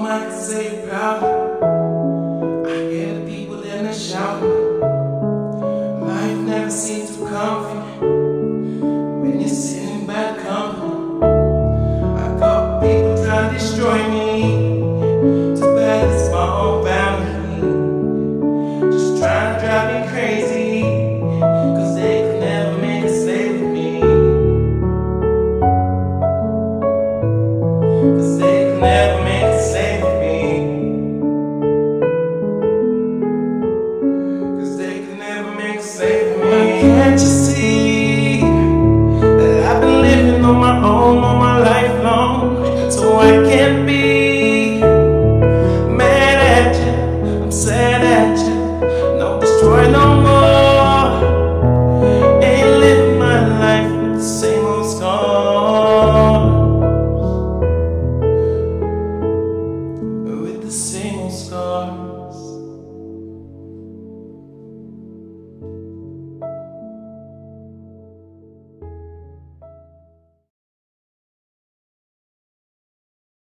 I can say it proudly. I hear the people then they shout. Life never seems too comfy when you're sitting bad company. I got people trying to destroy me. Too bad it's my own family. Just trying to drive me crazy, cause they could never make a slave of me. Cause they could never make a slave of me. Cause they could never make a slave of me. Can't you see that I've been living on my own all my life long? So I can't be mad at you, I'm sad at you. No destroying, no